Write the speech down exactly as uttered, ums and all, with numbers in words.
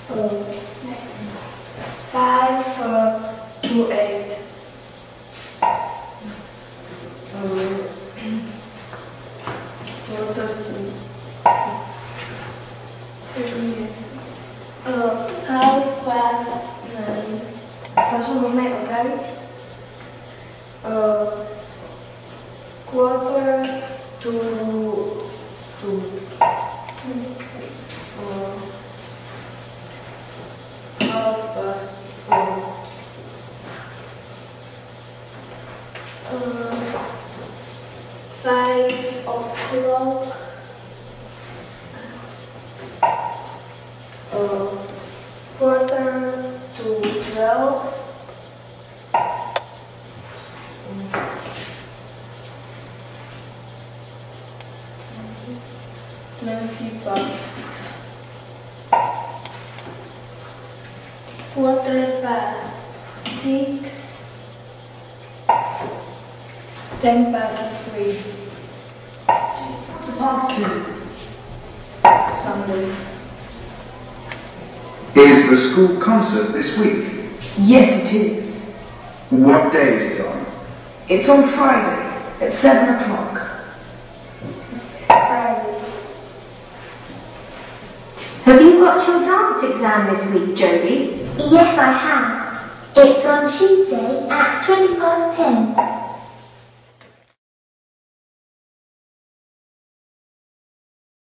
Uh, five uh, to eight. Uh, quarter to. Uh, half past nine. Proszę, można je poprawić? Uh, quarter to two. Uh, half past four. Uh, five o'clock. Uh, quarter to twelve. Twenty past six. Quarter past six. Ten past three. Past two. Sunday. Is the school concert this week? Yes, it is. What day is it on? It's on Friday at seven o'clock. Friday. Have you got your dance exam this week, Jodie? Yes, I have. It's on Tuesday at twenty past ten.